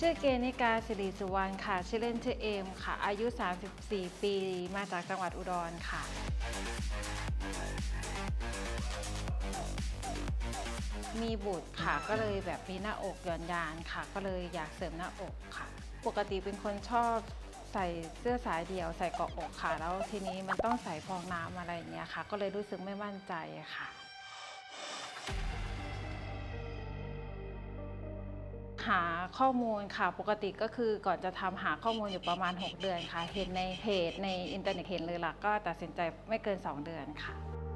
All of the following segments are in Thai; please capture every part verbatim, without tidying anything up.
ชื่อเกณิกาสิริสุวรรณค่ะชื่อเล่นชื่อเอมค่ะอายุสามสิบสี่ปีมาจากจังหวัดอุดรค่ะมีบุตรค่ะก็เลยแบบมีหน้าอกหย่อนยานค่ะก็เลยอยากเสริมหน้าอกค่ะปกติเป็นคนชอบใส่เสื้อสายเดี่ยวใส่เกาะอกค่ะแล้วทีนี้มันต้องใส่ฟองน้ำอะไรอย่างเงี้ยค่ะก็เลยรู้สึกไม่มั่นใจค่ะหาข้อมูลค่ะปกติก็คือก่อนจะทำหาข้อมูลอยู่ประมาณหกเดือนค่ะเห็นในเพจในอินเทอร์เน็ตเห็นเลยล่ะก็ตัดสินใจไม่เกินสองเดือนค่ะ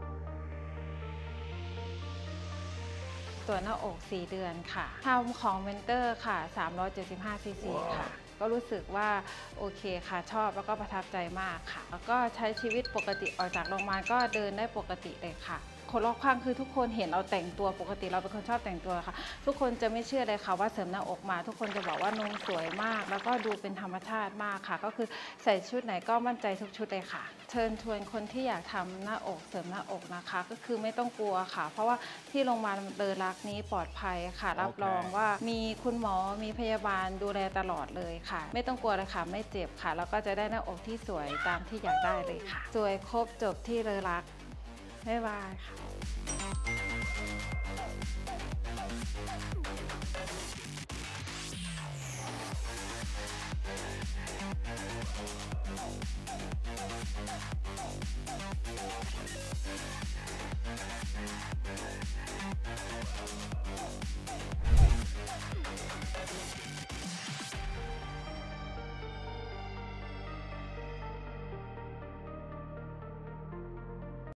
ตัวหน้าอกสี่เดือนค่ะทำของเมนเตอร์ค่ะสามร้อยเจ็ดสิบห้าซีซีค่ะก็รู้สึกว่าโอเคค่ะชอบแล้วก็ประทับใจมากค่ะแล้วก็ใช้ชีวิตปกติออกจากโรงพยาบาลก็เดินได้ปกติเลยค่ะคนรอบข้างคือทุกคนเห็นเราแต่งตัวปกติเราเป็นคนชอบแต่งตัวค่ะทุกคนจะไม่เชื่อเลยค่ะว่าเสริมหน้าอกมาทุกคนจะบอกว่านมสวยมากแล้วก็ดูเป็นธรรมชาติมากค่ะก็คือใส่ชุดไหนก็มั่นใจทุกชุดเลยค่ะเชิญชวนคนที่อยากทำหน้าอกเสริมหน้าอกนะคะก็คือไม่ต้องกลัวค่ะเพราะว่าที่โรงพยาบาลเลอรักนี้ปลอดภัยค่ะรับรองว่ามีคุณหมอมีพยาบาลดูแลตลอดเลยค่ะไม่ต้องกลัวเลยค่ะไม่เจ็บค่ะแล้วก็จะได้หน้าอกที่สวยตามที่อยากได้เลยค่ะสวยครบจบที่เลอรักบ๊ายบายค่ะ